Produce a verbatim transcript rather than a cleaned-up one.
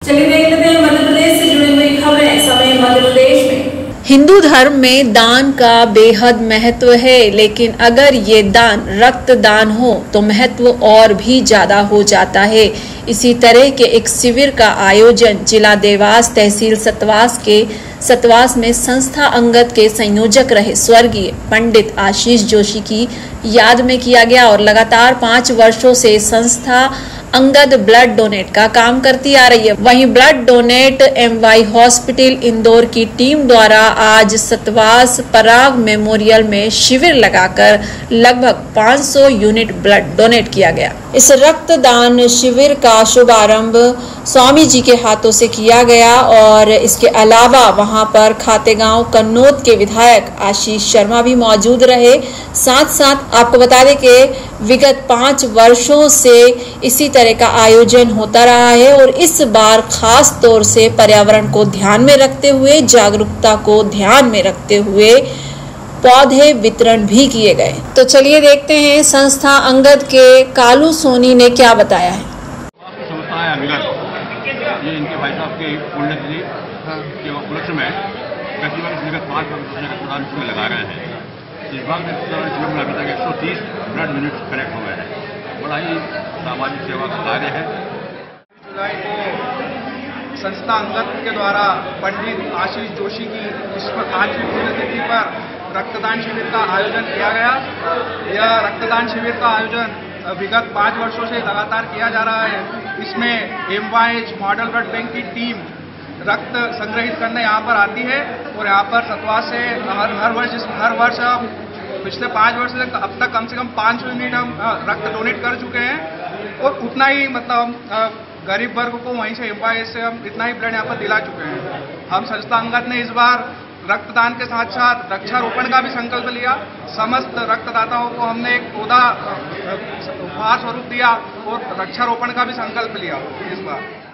चलिए देख लेते हैं मध्य प्रदेश से जुड़ी हुई खबरें। समय मध्य प्रदेश में हिंदू धर्म में दान का बेहद महत्व है, लेकिन अगर ये दान रक्तदान हो तो महत्व और भी ज्यादा हो जाता है। इसी तरह के एक शिविर का आयोजन जिला देवास तहसील सतवास के सतवास में संस्था अंगद के संयोजक रहे स्वर्गीय पंडित आशीष जोशी की याद में किया गया और लगातार पाँच वर्षों से संस्था अंगद ब्लड डोनेट का काम करती आ रही है। वहीं blood donate MY hospital Indore की टीम द्वारा आज सतवास पराग मेमोरियल में शिविर लगाकर लगभग पाँच सौ यूनिट ब्लड डोनेट किया गया। इस रक्तदान शिविर का शुभारंभ स्वामी जी के हाथों से किया गया और इसके अलावा वहां पर खातेगांव कन्नौज के विधायक आशीष शर्मा भी मौजूद रहे। साथ साथ आपको बता दें कि विगत पाँच वर्षों से इसी तरह का आयोजन होता रहा है और इस बार खास तौर से पर्यावरण को ध्यान में रखते हुए, जागरूकता को ध्यान में रखते हुए पौधे वितरण भी किए गए। तो चलिए देखते हैं संस्था अंगद के कालू सोनी ने क्या बताया है। संस्था है अंगद, ये इनके भाई साहब के पुण्यतिथि के उपलक्ष्य में फेस्टिवल विगत पाँच वर्ष रक्तदान शिविर लगा रहे हैं। इस बार शिविर में अभी तक एक सौ तीस ब्लड यूनिट कलेक्ट हुए हैं। बड़ा ही सामाजिक सेवा का कार्य है। जुलाई को संस्था अंगद के द्वारा पंडित आशीष जोशी की विश्व पांचवीं पुण्यतिथि पर रक्तदान शिविर का आयोजन किया गया। यह रक्तदान शिविर का आयोजन विगत पाँच वर्षों से लगातार किया जा रहा है। इसमें एमवाईएच मॉडल ब्लड बैंक की टीम रक्त संग्रहित करने यहाँ पर आती है और यहाँ पर सतवास से हर हर वर्ष हर वर्ष पिछले पाँच वर्ष से अब तक कम से कम पाँच सौ यूनिट हम रक्त डोनेट कर चुके हैं और उतना ही मतलब गरीब वर्ग को वहीं से एमवाईएच से हम इतना ही ब्लड यहाँ पर दिला चुके हैं। हम संस्था अंगद ने इस बार रक्तदान के साथ साथ वृक्षारोपण का भी संकल्प लिया। समस्त रक्तदाताओं को हमने एक पौधा उपहार स्वरूप दिया और वृक्षारोपण का भी संकल्प लिया इस बार।